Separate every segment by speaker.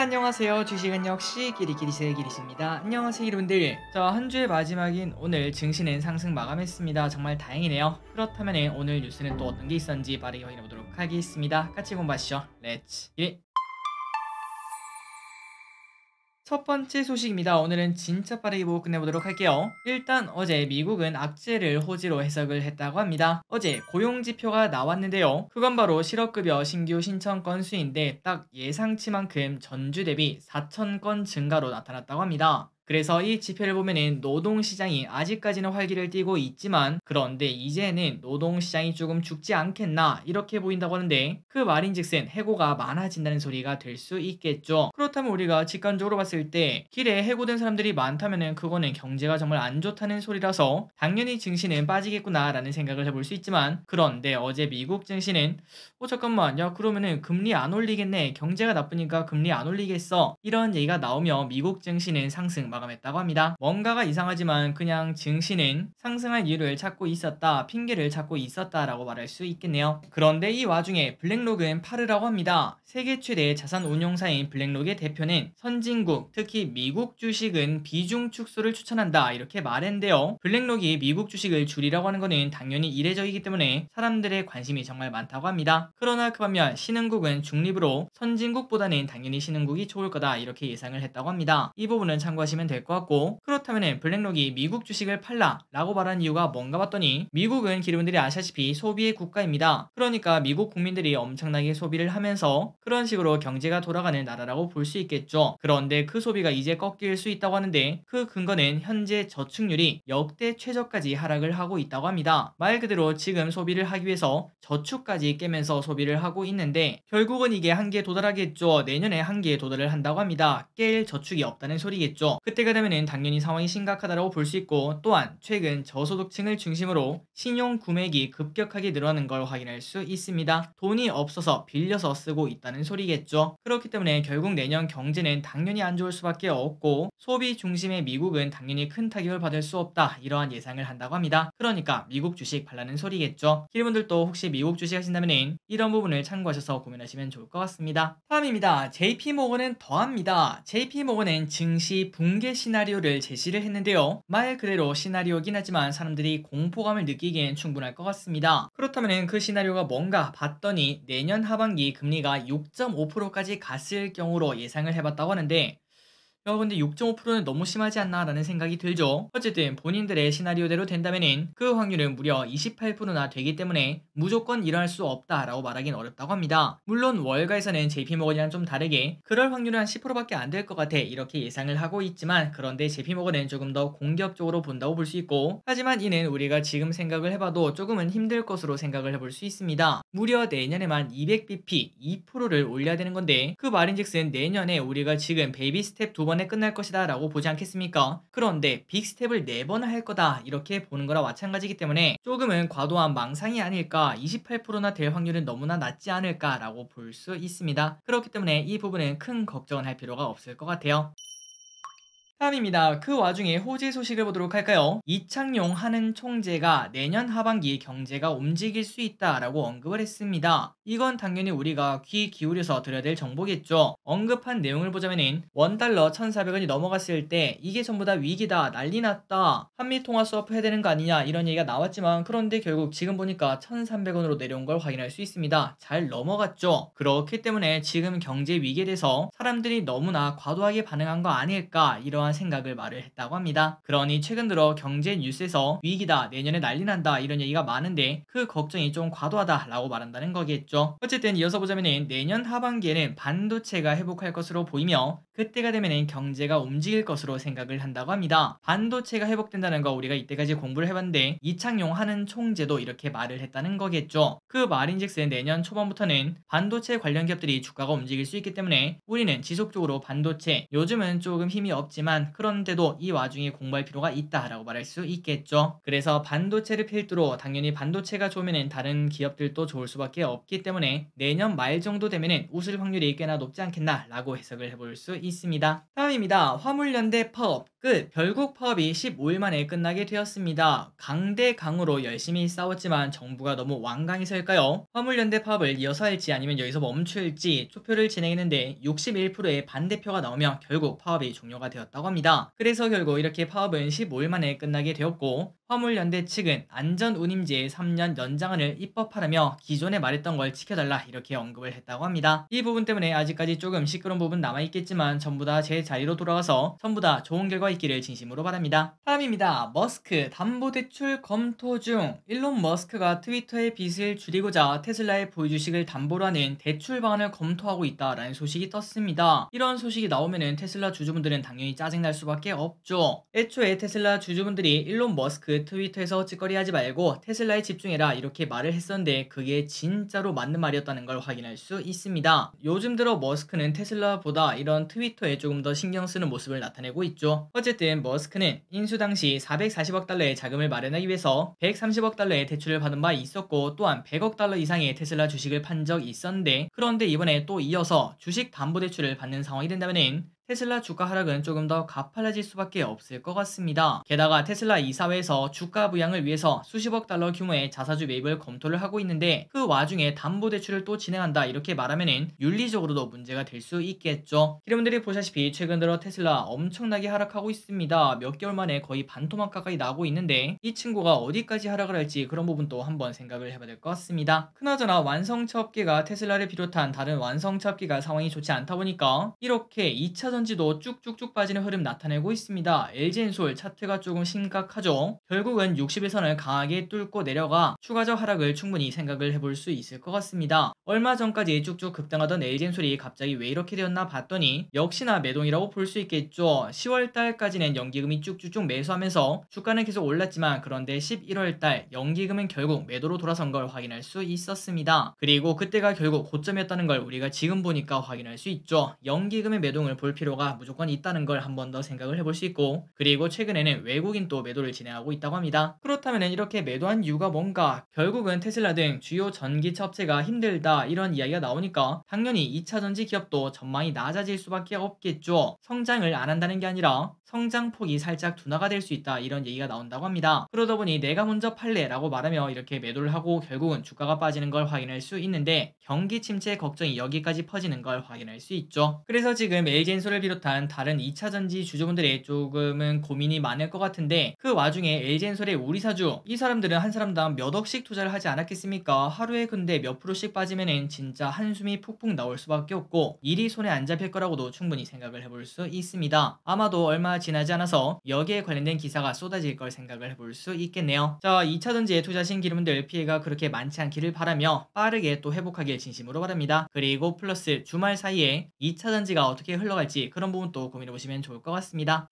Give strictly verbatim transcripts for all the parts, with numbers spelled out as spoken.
Speaker 1: 안녕하세요. 주식은 역시 끼리끼리세 끼리씨입니다. 안녕하세요 여러분들. 자, 한 주의 마지막인 오늘 증시는 상승 마감했습니다. 정말 다행이네요. 그렇다면 오늘 뉴스는 또 어떤 게 있었는지 빠르게 확인해 보도록 하겠습니다. 같이 공부하시죠. 렛츠 기! 첫 번째 소식입니다. 오늘은 진짜 빠르게 보고 끝내보도록 할게요. 일단 어제 미국은 악재를 호지로 해석을 했다고 합니다. 어제 고용지표가 나왔는데요. 그건 바로 실업급여 신규 신청 건수인데 딱 예상치만큼 전주 대비 사천 건 증가로 나타났다고 합니다. 그래서 이 지표를 보면은 노동시장이 아직까지는 활기를 띠고 있지만 그런데 이제는 노동시장이 조금 죽지 않겠나 이렇게 보인다고 하는데 그 말인즉슨 해고가 많아진다는 소리가 될 수 있겠죠. 그렇다면 우리가 직관적으로 봤을 때 길에 해고된 사람들이 많다면은 그거는 경제가 정말 안 좋다는 소리라서 당연히 증시는 빠지겠구나 라는 생각을 해볼 수 있지만 그런데 어제 미국 증시는 어 잠깐만 야 그러면은 금리 안 올리겠네, 경제가 나쁘니까 금리 안 올리겠어, 이런 얘기가 나오며 미국 증시는 상승 마감했다고 합니다. 뭔가가 이상하지만 그냥 증시는 상승할 이유를 찾고 있었다, 핑계를 찾고 있었다라고 말할 수 있겠네요. 그런데 이 와중에 블랙록은 팔으라고 합니다. 세계 최대 자산 운용사인 블랙록의 대표는 선진국, 특히 미국 주식은 비중 축소를 추천한다 이렇게 말했는데요. 블랙록이 미국 주식을 줄이라고 하는 것은 당연히 이례적이기 때문에 사람들의 관심이 정말 많다고 합니다. 그러나 그 반면 신흥국은 중립으로 선진국보다는 당연히 신흥국이 좋을 거다 이렇게 예상을 했다고 합니다. 이 부분은 참고하시면 될 것 같고, 그렇다면 블랙록이 미국 주식을 팔라 라고 말한 이유가 뭔가 봤더니 미국은 여러분들이 아시다시피 소비의 국가입니다. 그러니까 미국 국민들이 엄청나게 소비를 하면서 그런 식으로 경제가 돌아가는 나라라고 볼 수 있겠죠. 그런데 그 소비가 이제 꺾일 수 있다고 하는데 그 근거는 현재 저축률이 역대 최저까지 하락을 하고 있다고 합니다. 말 그대로 지금 소비를 하기 위해서 저축까지 깨면서 소비를 하고 있는데 결국은 이게 한계에 도달하겠죠. 내년에 한계에 도달을 한다고 합니다. 깰 저축이 없다는 소리겠죠. 그때가 되면은 당연히 상황이 심각하다고 볼 수 있고, 또한 최근 저소득층을 중심으로 신용 구매액이 급격하게 늘어나는 걸 확인할 수 있습니다. 돈이 없어서 빌려서 쓰고 있다는 소리겠죠. 그렇기 때문에 결국 내년 경제는 당연히 안 좋을 수밖에 없고 소비 중심의 미국은 당연히 큰 타격을 받을 수 없다 이러한 예상을 한다고 합니다. 그러니까 미국 주식 팔라는 소리겠죠. 여러분들도 혹시 미국 주식 하신다면 이런 부분을 참고하셔서 고민하시면 좋을 것 같습니다. 다음입니다. 제이피모건은 더합니다. 제이피모건은 증시 붕괴 시나리오를 제시를 했는데요. 말 그대로 시나리오긴 하지만 사람들이 공포감을 느끼기엔 충분할 것 같습니다. 그렇다면 그 시나리오가 뭔가 봤더니 내년 하반기 금리가 육 점 오 퍼센트까지 갔을 경우로 예상을 해봤다고 하는데 야 근데 육 점 오 퍼센트는 너무 심하지 않나 라는 생각이 들죠. 어쨌든 본인들의 시나리오대로 된다면 그 확률은 무려 이십팔 퍼센트나 되기 때문에 무조건 일어날 수 없다 라고 말하긴 어렵다고 합니다. 물론 월가에서는 제이피모건이랑 좀 다르게 그럴 확률은 한 십 퍼센트밖에 안 될 것 같아 이렇게 예상을 하고 있지만, 그런데 제이피모건은 조금 더 공격적으로 본다고 볼 수 있고, 하지만 이는 우리가 지금 생각을 해봐도 조금은 힘들 것으로 생각을 해볼 수 있습니다. 무려 내년에만 이백 비피 이 퍼센트를 올려야 되는 건데 그 말인즉슨 내년에 우리가 지금 베이비 스텝 두 번에 끝날 것이다 라고 보지 않겠습니까? 그런데 빅스텝을 네 번 할 거다 이렇게 보는 거랑 마찬가지이기 때문에 조금은 과도한 망상이 아닐까, 이십팔 퍼센트나 될 확률은 너무나 낮지 않을까 라고 볼 수 있습니다. 그렇기 때문에 이 부분은 큰 걱정은 할 필요가 없을 것 같아요. 다음입니다. 그 와중에 호재 소식을 보도록 할까요? 이창용 한은 총재가 내년 하반기 경제가 움직일 수 있다라고 언급을 했습니다. 이건 당연히 우리가 귀 기울여서 들어야 될 정보겠죠. 언급한 내용을 보자면은 원달러 천사백 원이 넘어갔을 때 이게 전부 다 위기다, 난리 났다, 한미통화 수업 해야 되는 거 아니냐 이런 얘기가 나왔지만 그런데 결국 지금 보니까 천삼백 원으로 내려온 걸 확인할 수 있습니다. 잘 넘어갔죠. 그렇기 때문에 지금 경제 위기에 대해서 사람들이 너무나 과도하게 반응한 거 아닐까 이러한 생각을 말을 했다고 합니다. 그러니 최근 들어 경제 뉴스에서 위기다, 내년에 난리 난다 이런 얘기가 많은데 그 걱정이 좀 과도하다 라고 말한다는 거겠죠. 어쨌든 이어서 보자면 내년 하반기에는 반도체가 회복할 것으로 보이며 그때가 되면 경제가 움직일 것으로 생각을 한다고 합니다. 반도체가 회복된다는 거 우리가 이때까지 공부를 해봤는데 이창용 한은 총재도 이렇게 말을 했다는 거겠죠. 그 말인즉슨 내년 초반부터는 반도체 관련 기업들이 주가가 움직일 수 있기 때문에 우리는 지속적으로 반도체, 요즘은 조금 힘이 없지만 있지만 그런데도 이 와중에 공부할 필요가 있다라고 말할 수 있겠죠. 그래서 반도체를 필두로 당연히 반도체가 좋으면 다른 기업들도 좋을 수밖에 없기 때문에 내년 말 정도 되면 웃을 확률이 꽤나 높지 않겠나 라고 해석을 해볼 수 있습니다. 다음입니다. 화물연대 파업 끝. 결국 파업이 십오 일 만에 끝나게 되었습니다. 강대강으로 열심히 싸웠지만 정부가 너무 완강해서일까요? 화물연대 파업을 이어서 할지 아니면 여기서 멈출지 투표를 진행했는데 육십일 퍼센트의 반대표가 나오며 결국 파업이 종료가 되었다고 합니다. 그래서 결국 이렇게 파업은 십오 일 만에 끝나게 되었고 화물연대 측은 안전운임제 삼 년 연장안을 입법하라며 기존에 말했던 걸 지켜달라 이렇게 언급을 했다고 합니다. 이 부분 때문에 아직까지 조금 시끄러운 부분 남아있겠지만 전부 다 제 자리로 돌아가서 전부 다 좋은 결과 있기를 진심으로 바랍니다. 다음입니다. 머스크 담보대출 검토 중. 일론 머스크가 트위터의 빚을 줄이고자 테슬라의 보유주식을 담보로 하는 대출 방안을 검토하고 있다라는 소식이 떴습니다. 이런 소식이 나오면은 테슬라 주주분들은 당연히 짜증날 수밖에 없죠. 애초에 테슬라 주주분들이 일론 머스크 트위터에서 찌꺼리하지 말고 테슬라에 집중해라 이렇게 말을 했었는데 그게 진짜로 맞는 말이었다는 걸 확인할 수 있습니다. 요즘 들어 머스크는 테슬라보다 이런 트위터에 조금 더 신경 쓰는 모습을 나타내고 있죠. 어쨌든 머스크는 인수 당시 사백사십억 달러의 자금을 마련하기 위해서 백삼십억 달러의 대출을 받은 바 있었고 또한 백억 달러 이상의 테슬라 주식을 판 적이 있었는데 그런데 이번에 또 이어서 주식 담보대출을 받는 상황이 된다면은 테슬라 주가 하락은 조금 더 가팔라질 수밖에 없을 것 같습니다. 게다가 테슬라 이사회에서 주가 부양을 위해서 수십억 달러 규모의 자사주 매입을 검토를 하고 있는데 그 와중에 담보대출을 또 진행한다 이렇게 말하면은 윤리적으로도 문제가 될 수 있겠죠. 여러분들이 보시다시피 최근 들어 테슬라 엄청나게 하락하고 있습니다. 몇 개월 만에 거의 반토막 가까이 나고 있는데 이 친구가 어디까지 하락을 할지 그런 부분도 한번 생각을 해봐야 될 것 같습니다. 그나저나 완성차 업계가 테슬라를 비롯한 다른 완성차 업계가 상황이 좋지 않다 보니까 이렇게 이차 전지도 쭉쭉쭉 빠지는 흐름 나타내고 있습니다. 엘지엔솔 차트가 조금 심각하죠. 결국은 육십 일선을 강하게 뚫고 내려가 추가적 하락을 충분히 생각을 해볼 수 있을 것 같습니다. 얼마 전까지 쭉쭉 급등하던 엘지엔솔이 갑자기 왜 이렇게 되었나 봤더니 역시나 매동이라고 볼 수 있겠죠. 시월 달까지는 연기금이 쭉쭉쭉 매수하면서 주가는 계속 올랐지만 그런데 십일월 달 연기금은 결국 매도로 돌아선 걸 확인할 수 있었습니다. 그리고 그때가 결국 고점이었다는 걸 우리가 지금 보니까 확인할 수 있죠. 연기금의 매동을 볼 필요 필요가 무조건 있다는 걸 한 번 더 생각을 해볼 수 있고 그리고 최근에는 외국인도 매도를 진행하고 있다고 합니다. 그렇다면 이렇게 매도한 이유가 뭔가? 결국은 테슬라 등 주요 전기차 업체가 힘들다 이런 이야기가 나오니까 당연히 이차 전지 기업도 전망이 낮아질 수밖에 없겠죠. 성장을 안 한다는 게 아니라 성장폭이 살짝 둔화가 될 수 있다 이런 얘기가 나온다고 합니다. 그러다 보니 내가 먼저 팔래 라고 말하며 이렇게 매도를 하고 결국은 주가가 빠지는 걸 확인할 수 있는데 경기 침체 걱정이 여기까지 퍼지는 걸 확인할 수 있죠. 그래서 지금 엘지엔솔을 비롯한 다른 이차 전지 주주분들의 조금은 고민이 많을 것 같은데 그 와중에 엘지엔솔의 우리사주 이 사람들은 한 사람당 몇 억씩 투자를 하지 않았겠습니까? 하루에 근데 몇 프로씩 빠지면은 진짜 한숨이 푹푹 나올 수밖에 없고 일이 손에 안 잡힐 거라고도 충분히 생각을 해볼 수 있습니다. 아마도 얼마 지나지 않아서 여기에 관련된 기사가 쏟아질 걸 생각을 해볼 수 있겠네요. 자, 이차 전지에 투자하신 기름들 피해가 그렇게 많지 않기를 바라며 빠르게 또 회복하길 진심으로 바랍니다. 그리고 플러스 주말 사이에 이차 전지가 어떻게 흘러갈지 그런 부분도 고민해보시면 좋을 것 같습니다.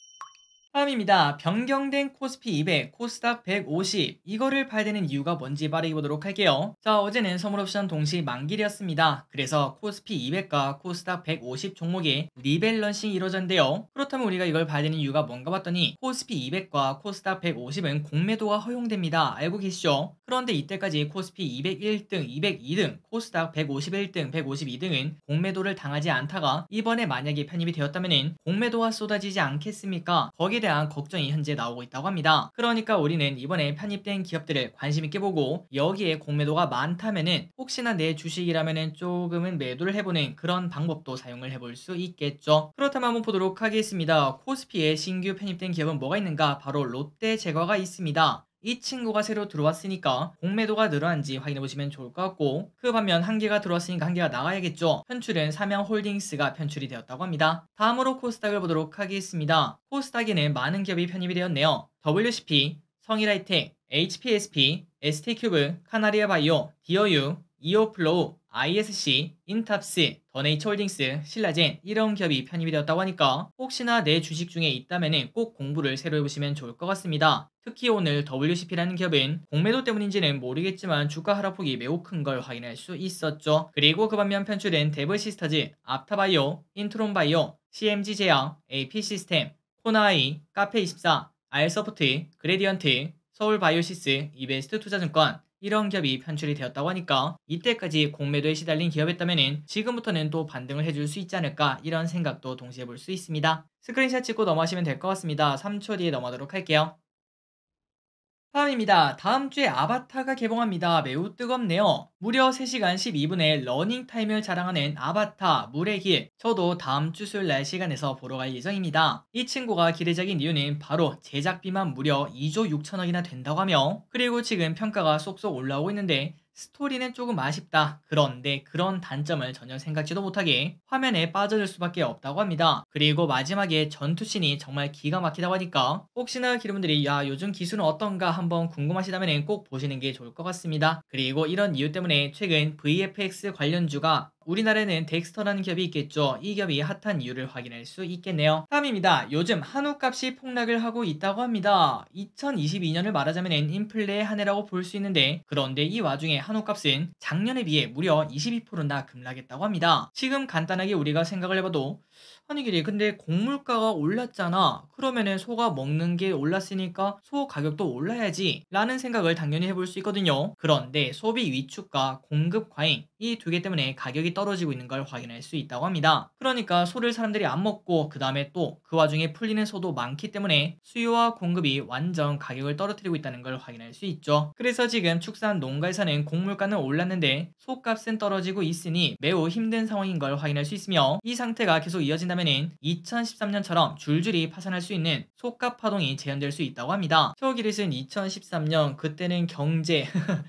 Speaker 1: 다음입니다. 변경된 코스피 이백, 코스닥 백오십 이거를 봐야 되는 이유가 뭔지 빠르게 보도록 할게요. 자, 어제는 선물옵션 동시 만기일이었습니다. 그래서 코스피 이백과 코스닥 백오십 종목에 리밸런싱이 이루어졌는데요. 그렇다면 우리가 이걸 봐야 되는 이유가 뭔가 봤더니 코스피 이백과 코스닥 백오십은 공매도가 허용됩니다. 알고 계시죠? 그런데 이때까지 코스피 이백일 등, 이백이 등, 코스닥 백오십일 등, 백오십이 등은 공매도를 당하지 않다가 이번에 만약에 편입이 되었다면 공매도가 쏟아지지 않겠습니까? 거기에 대한 걱정이 현재 나오고 있다고 합니다. 그러니까 우리는 이번에 편입된 기업들을 관심있게 보고 여기에 공매도가 많다면은 혹시나 내 주식이라면은 조금은 매도를 해보는 그런 방법도 사용을 해볼 수 있겠죠. 그렇다면 한번 보도록 하겠습니다. 코스피에 신규 편입된 기업은 뭐가 있는가? 바로 롯데제과가 있습니다. 이 친구가 새로 들어왔으니까 공매도가 늘어난지 확인해보시면 좋을 것 같고 그 반면 한 개가 들어왔으니까 한 개가 나가야겠죠. 편출은 삼양홀딩스가 편출이 되었다고 합니다. 다음으로 코스닥을 보도록 하겠습니다. 코스닥에는 많은 기업이 편입이 되었네요. 더블유씨피, 성일하이텍, 에이치피에스피, 에스티큐브, 카나리아바이오, 디어유, 이오플로우, 아이에스씨, 인탑스, 더네이처홀딩스, 신라젠 이런 기업이 편입이 되었다고 하니까 혹시나 내 주식 중에 있다면 꼭 공부를 새로 해보시면 좋을 것 같습니다. 특히 오늘 더블유씨피라는 기업은 공매도 때문인지는 모르겠지만 주가 하락폭이 매우 큰 걸 확인할 수 있었죠. 그리고 그 반면 편출된 데브시스터즈, 앞타바이오, 인트론바이오, 씨엠지제약, 에이피시스템, 코나아이, 카페이십사, 알서포트, 그레디언트, 서울바이오시스, 이베스트투자증권 이런 기업이 편출이 되었다고 하니까 이때까지 공매도에 시달린 기업이었다면 지금부터는 또 반등을 해줄 수 있지 않을까 이런 생각도 동시에 볼 수 있습니다. 스크린샷 찍고 넘어가시면 될 것 같습니다. 삼 초 뒤에 넘어가도록 할게요. 다음입니다. 다음 주에 아바타가 개봉합니다. 매우 뜨겁네요. 무려 세 시간 십이 분의 러닝타임을 자랑하는 아바타 물의 길. 저도 다음 주 수요일 날 시간에서 보러 갈 예정입니다. 이 친구가 기대작인 이유는 바로 제작비만 무려 이조 육천억이나 된다고 하며 그리고 지금 평가가 쏙쏙 올라오고 있는데 스토리는 조금 아쉽다. 그런데 그런 단점을 전혀 생각지도 못하게 화면에 빠져들 수밖에 없다고 합니다. 그리고 마지막에 전투씬이 정말 기가 막히다고 하니까 혹시나 여러분들이 야 요즘 기술은 어떤가 한번 궁금하시다면 꼭 보시는 게 좋을 것 같습니다. 그리고 이런 이유 때문에 최근 브이에프엑스 관련주가 우리나라에는 덱스터라는 기업이 있겠죠. 이 기업이 핫한 이유를 확인할 수 있겠네요. 다음입니다. 요즘 한우값이 폭락을 하고 있다고 합니다. 이천이십이 년을 말하자면 인플레의 한 해라고 볼 수 있는데 그런데 이 와중에 한우값은 작년에 비해 무려 이십이 퍼센트나 급락했다고 합니다. 지금 간단하게 우리가 생각을 해봐도 아니 길이 근데 곡물가가 올랐잖아. 그러면은 소가 먹는 게 올랐으니까 소 가격도 올라야지 라는 생각을 당연히 해볼 수 있거든요. 그런데 소비 위축과 공급 과잉 이 두 개 때문에 가격이 떨어지고 있는 걸 확인할 수 있다고 합니다. 그러니까 소를 사람들이 안 먹고 그 다음에 또 그 와중에 풀리는 소도 많기 때문에 수요와 공급이 완전 가격을 떨어뜨리고 있다는 걸 확인할 수 있죠. 그래서 지금 축산 농가에서는 곡물가는 올랐는데 소값은 떨어지고 있으니 매우 힘든 상황인 걸 확인할 수 있으며 이 상태가 계속 이어진다면 이천십삼 년처럼 줄줄이 파산할 수 있는 소값 파동이 재현될 수 있다고 합니다. 표기릿은 이천십삼 년 그때는 경제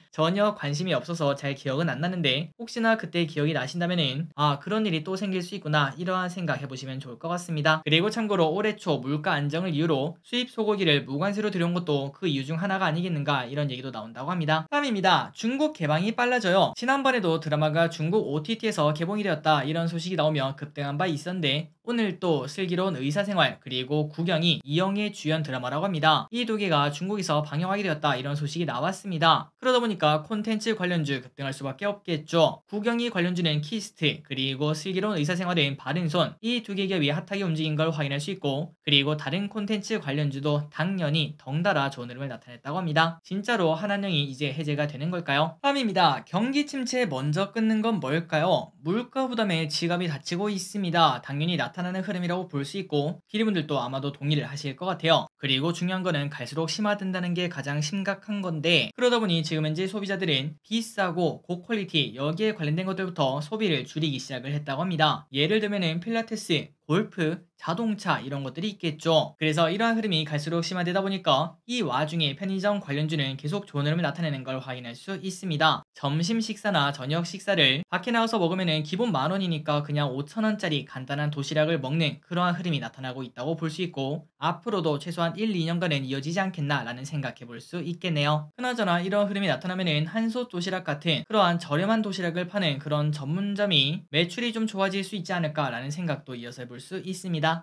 Speaker 1: 전혀 관심이 없어서 잘 기억은 안 나는데 혹시나 그때 기억이 나신다면은 아 그런 일이 또 생길 수 있구나 이러한 생각 해보시면 좋을 것 같습니다. 그리고 참고로 올해 초 물가 안정을 이유로 수입 소고기를 무관세로 들여온 것도 그 이유 중 하나가 아니겠는가 이런 얘기도 나온다고 합니다. 다음입니다. 중국 개방이 빨라져요. 지난번에도 드라마가 중국 오티티에서 개봉이 되었다 이런 소식이 나오며 급등한 바 있었는데 오늘 또 슬기로운 의사생활 그리고 구경이 이영애 주연 드라마라고 합니다. 이 두 개가 중국에서 방영하게 되었다 이런 소식이 나왔습니다. 그러다 보니까 콘텐츠 관련주 급등할 수밖에 없겠죠. 구경이 관련주는 키스트 그리고 슬기로운 의사생활은 바른손 이 두 개 기업이 핫하게 움직인 걸 확인할 수 있고 그리고 다른 콘텐츠 관련주도 당연히 덩달아 좋은 흐름을 나타냈다고 합니다. 진짜로 한한령이 이제 해제가 되는 걸까요? 다음입니다. 경기 침체 먼저 끊는 건 뭘까요? 물가 부담에 지갑이 다치고 있습니다. 당연히 나타나는 흐름이라고 볼 수 있고 기리분들도 아마도 동의를 하실 것 같아요. 그리고 중요한 거는 갈수록 심화된다는 게 가장 심각한 건데 그러다 보니 지금 현재 소비자들은 비싸고 고퀄리티 여기에 관련된 것들부터 소비를 줄이기 시작을 했다고 합니다. 예를 들면은 필라테스, 골프, 자동차 이런 것들이 있겠죠. 그래서 이러한 흐름이 갈수록 심화되다 보니까 이 와중에 편의점 관련주는 계속 좋은 흐름을 나타내는 걸 확인할 수 있습니다. 점심 식사나 저녁 식사를 밖에 나와서 먹으면 기본 만 원이니까 그냥 오천 원짜리 간단한 도시락을 먹는 그러한 흐름이 나타나고 있다고 볼 수 있고 앞으로도 최소한 일, 이 년간은 이어지지 않겠나 라는 생각해 볼 수 있겠네요. 그나저나 이런 흐름이 나타나면 한솥 도시락 같은 그러한 저렴한 도시락을 파는 그런 전문점이 매출이 좀 좋아질 수 있지 않을까 라는 생각도 이어서 해볼 수 있습니다.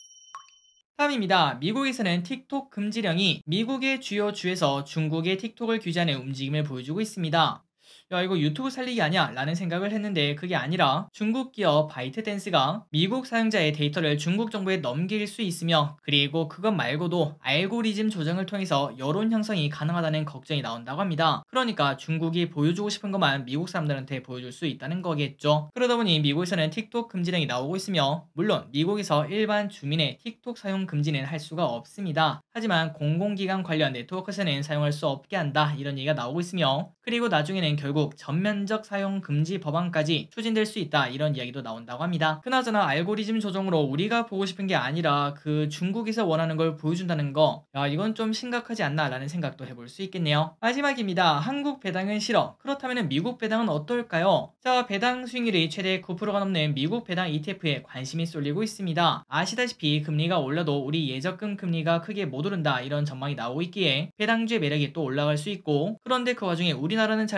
Speaker 1: 다음입니다. 미국에서는 틱톡 금지령이 미국의 주요 주에서 중국의 틱톡을 규제하는 움직임을 보여주고 있습니다. 야 이거 유튜브 살리기 아니야? 라는 생각을 했는데 그게 아니라 중국 기업 바이트댄스가 미국 사용자의 데이터를 중국 정부에 넘길 수 있으며 그리고 그것 말고도 알고리즘 조정을 통해서 여론 형성이 가능하다는 걱정이 나온다고 합니다. 그러니까 중국이 보여주고 싶은 것만 미국 사람들한테 보여줄 수 있다는 거겠죠. 그러다 보니 미국에서는 틱톡 금지령이 나오고 있으며 물론 미국에서 일반 주민의 틱톡 사용 금지는 할 수가 없습니다. 하지만 공공기관 관련 네트워크에서는 사용할 수 없게 한다 이런 얘기가 나오고 있으며 그리고 나중에는 결국 전면적 사용 금지 법안까지 추진될 수 있다 이런 이야기도 나온다고 합니다. 그나저나 알고리즘 조정으로 우리가 보고 싶은 게 아니라 그 중국에서 원하는 걸 보여준다는 거 야 이건 좀 심각하지 않나 라는 생각도 해볼 수 있겠네요. 마지막입니다. 한국 배당은 싫어. 그렇다면 미국 배당은 어떨까요? 자 배당 수익률이 최대 구 퍼센트가 넘는 미국 배당 이티에프에 관심이 쏠리고 있습니다. 아시다시피 금리가 올라도 우리 예적금 금리가 크게 못 오른다 이런 전망이 나오고 있기에 배당주의 매력이 또 올라갈 수 있고 그런데 그 와중에 우리나라는 잘 모르겠어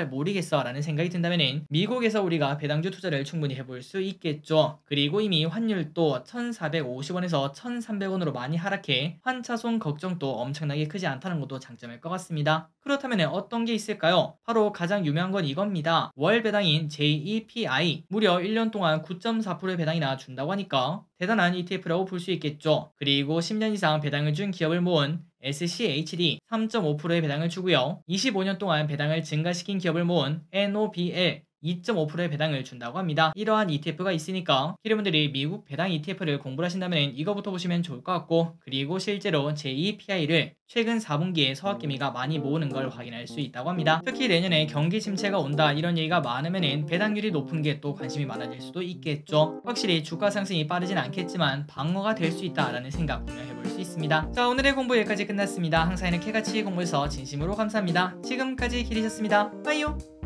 Speaker 1: 있어 라는 생각이 든다면 미국에서 우리가 배당주 투자를 충분히 해볼 수 있겠죠. 그리고 이미 환율도 천사백오십 원에서 천삼백 원으로 많이 하락해 환차손 걱정도 엄청나게 크지 않다는 것도 장점일 것 같습니다. 그렇다면 어떤 게 있을까요? 바로 가장 유명한 건 이겁니다. 월 배당인 제이이피아이 무려 일 년 동안 구 점 사 퍼센트의 배당이나 준다고 하니까 대단한 이티에프라고 볼 수 있겠죠. 그리고 십 년 이상 배당을 준 기업을 모은 에스씨에이치디 삼 점 오 퍼센트의 배당을 주고요. 이십오 년 동안 배당을 증가시킨 기업을 모은 엔오비엘 이 점 오 퍼센트의 배당을 준다고 합니다. 이러한 이티에프가 있으니까 여러분들이 미국 배당 이티에프를 공부를 하신다면 이거부터 보시면 좋을 것 같고, 그리고 실제로 제이이피아이를 최근 사 분기에 서학개미가 많이 모으는 걸 확인할 수 있다고 합니다. 특히 내년에 경기 침체가 온다 이런 얘기가 많으면 배당률이 높은 게 또 관심이 많아질 수도 있겠죠. 확실히 주가 상승이 빠르진 않겠지만 방어가 될 수 있다라는 생각 분명 해볼 수 있습니다. 자, 오늘의 공부 여기까지 끝났습니다. 항상 이렇게 같이 공부해서 진심으로 감사합니다. 지금까지 길이셨습니다. 빠이요.